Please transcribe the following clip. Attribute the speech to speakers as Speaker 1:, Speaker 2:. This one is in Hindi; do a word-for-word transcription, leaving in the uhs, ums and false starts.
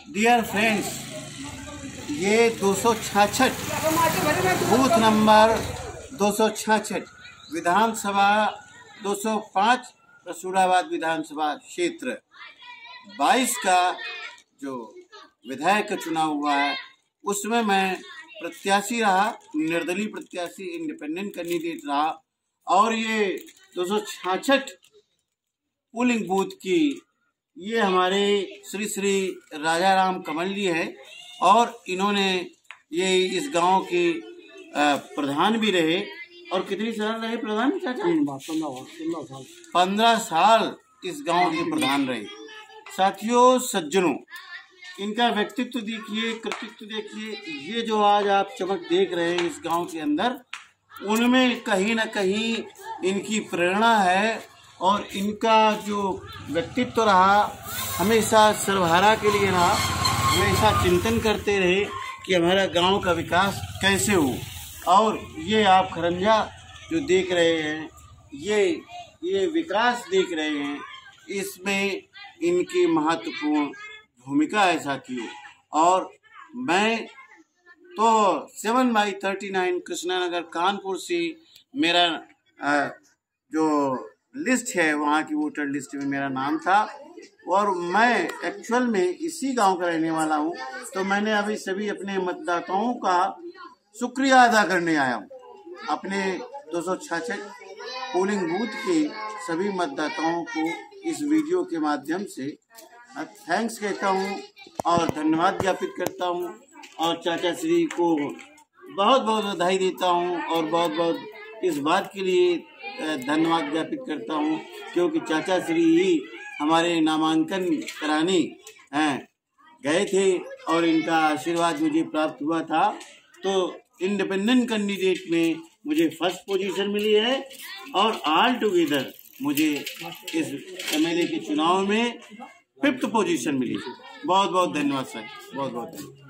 Speaker 1: डियर फ्रेंड्स, ये दो सौ छियासठ बूथ नंबर दो सौ छियासठ विधानसभा दो सौ पाँच रसूलाबाद विधानसभा क्षेत्र बाईस का जो विधायक का चुनाव हुआ है उसमें मैं प्रत्याशी रहा, निर्दलीय प्रत्याशी, इंडिपेंडेंट कैंडिडेट रहा। और ये दो सौ छियासठ पोलिंग बूथ की ये हमारे श्री श्री राजा राम कमल जी है और इन्होंने ये इस गांव के प्रधान भी रहे। और कितनी साल रहे प्रधान चाचा? पंद्रह साल इस गांव के प्रधान रहे। साथियों, सज्जनों, इनका व्यक्तित्व देखिए, कृतित्व देखिए। ये जो आज आप चमक देख रहे हैं इस गांव के अंदर, उनमें कहीं ना कहीं इनकी प्रेरणा है और इनका जो व्यक्तित्व रहा हमेशा सर्वहारा के लिए रहा। हमेशा चिंतन करते रहे कि हमारा गांव का विकास कैसे हो। और ये आप खरंजा जो देख रहे हैं, ये ये विकास देख रहे हैं, इसमें इनकी महत्वपूर्ण भूमिका है साथियों। और मैं तो seven by thirty nine Krishnanagar Kanpur से मेरा जो लिस्ट है वहाँ की वोटर लिस्ट में मेरा नाम था और मैं एक्चुअल में इसी गांव का रहने वाला हूँ। तो मैंने अभी सभी अपने मतदाताओं का शुक्रिया अदा करने आया हूँ। अपने दो सौ छियासठ पोलिंग बूथ के सभी मतदाताओं को इस वीडियो के माध्यम से थैंक्स कहता हूँ और धन्यवाद ज्ञापित करता हूँ और चाचा श्री को बहुत बहुत बधाई देता हूँ और बहुत बहुत इस बात के लिए धन्यवाद ज्ञापित करता हूँ क्योंकि चाचा श्री ही हमारे नामांकन कराने हैं गए थे और इनका आशीर्वाद मुझे प्राप्त हुआ था। तो इंडिपेंडेंट कैंडिडेट में मुझे फर्स्ट पोजीशन मिली है और ऑल टुगेदर मुझे इस एमएलए के चुनाव में फिफ्थ पोजीशन मिली। बहुत बहुत धन्यवाद सर, बहुत बहुत धन्यवाद।